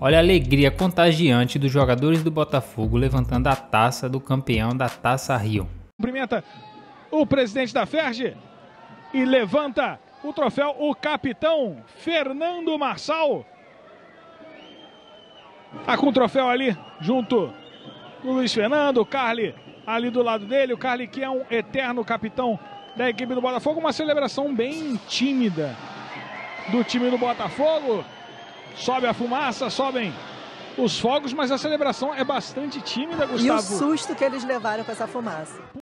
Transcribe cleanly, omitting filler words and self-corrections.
Olha a alegria contagiante dos jogadores do Botafogo levantando a taça do campeão da Taça Rio. Cumprimenta o presidente da FERJ e levanta o troféu o capitão Fernando Marçal. Tá com o troféu ali junto do Luiz Fernando, o Carly ali do lado dele, o Carly que é um eterno capitão da equipe do Botafogo. Uma celebração bem tímida do time do Botafogo. Sobe a fumaça, sobem os fogos, mas a celebração é bastante tímida, Gustavo. E o susto que eles levaram com essa fumaça.